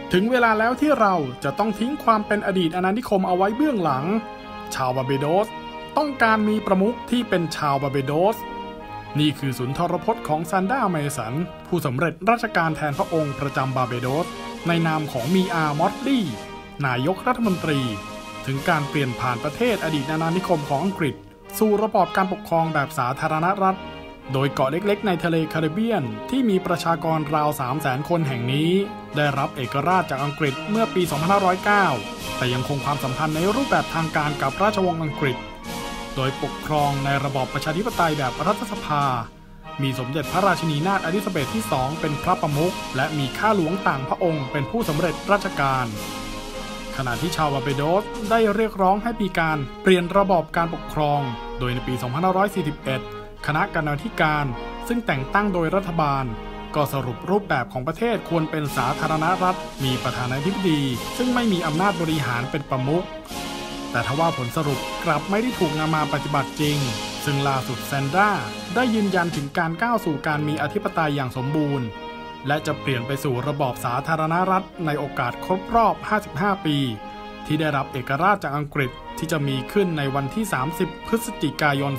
ถึงเวลาแล้วที่เราจะต้องทิ้งความเป็นอดีตอาณานิคมเอาไว้เบื้องหลังชาวบาร์เบโดสต้องการมีประมุขที่เป็นชาวบาร์เบโดสนี่คือสุนทรพจน์ของซันดา เมสันผู้สำเร็จราชการแทนพระองค์ประจำบาร์เบโดสในนามของมีอาร์ มอตลี่นายกรัฐมนตรีถึงการเปลี่ยนผ่านประเทศอดีตอาณานิคมของอังกฤษสู่ระบอบการปกครองแบบสาธารณรัฐโดยเกาะเล็กๆในทะเลแคริบเบียนที่มีประชากรราว 300,000 คนแห่งนี้ได้รับเอกราชจากอังกฤษเมื่อปี 2509 แต่ยังคงความสัมพันธ์ในรูปแบบทางการกับราชวงศ์อังกฤษโดยปกครองในระบอบประชาธิปไตยแบบรัฐสภามีสมเด็จพระราชินีนาถอลิซาเบธที่ 2 เป็นพระประมุขและมีข้าหลวงต่างพระองค์เป็นผู้สำเร็จราชการขณะที่ชาวบาร์เบโดสได้เรียกร้องให้มีการเปลี่ยนระบอบการปกครองโดยในปี 2541 คณะกรรมาธิการซึ่งแต่งตั้งโดยรัฐบาลก็สรุปรูปแบบของประเทศควรเป็นสาธารณรัฐมีประธานาธิบดีซึ่งไม่มีอำนาจบริหารเป็นประมุขแต่ทว่าผลสรุปกลับไม่ได้ถูกนำมาปฏิบัติจริงซึ่งล่าสุดแซนดราได้ยืนยันถึงการก้าวสู่การมีอธิปไตยอย่างสมบูรณ์และจะเปลี่ยนไปสู่ระบอบสาธารณรัฐในโอกาสครบรอบ 55 ปีที่ได้รับเอกราชจากอังกฤษที่จะมีขึ้นในวันที่ 30 พฤศจิกายน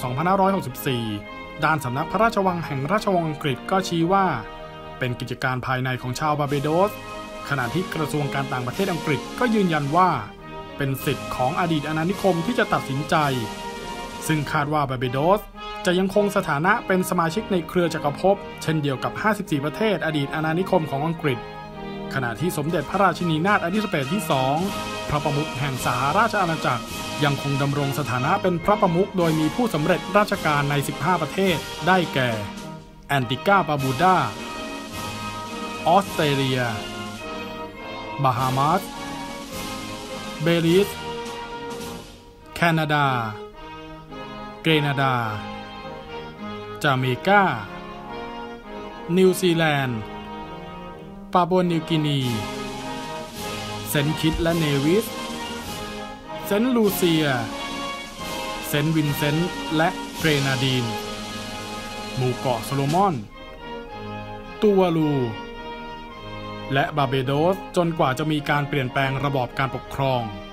2564 ด้านสำนักพระราชวังแห่งราชวงศ์อังกฤษก็ชี้ว่าเป็นกิจการภายในของชาวบาร์เบโดสขณะที่กระทรวงการต่างประเทศอังกฤษก็ยืนยันว่าเป็นสิทธิ์ของอดีตอาณานิคมที่จะตัดสินใจซึ่งคาดว่าบาร์เบโดสจะยังคงสถานะเป็นสมาชิกในเครือจักรภพเช่นเดียวกับ 54 ประเทศอดีตอาณานิคมของอังกฤษขณะที่สมเด็จพระราชินีนาถอลิซาเบธที่ 2 พระประมุขแห่งสหราชอาณาจักรยังคงดำรงสถานะเป็นพระประมุขโดยมีผู้สำเร็จราชการใน 15 ประเทศได้แก่แอนติกา บาร์บูดาออสเตรเลียบาฮามาสเบลิสแคนาดาเกรนาดาจาเมกานิวซีแลนด์ปาปัวนิวกินีเซนต์คิตและเนวิสเซนต์ลูเซียเซนต์วินเซนต์และเกรนาดีนหมู่เกาะโซโลมอนตูวาลูและบาร์เบโดสจนกว่าจะมีการเปลี่ยนแปลงระบอบการปกครอง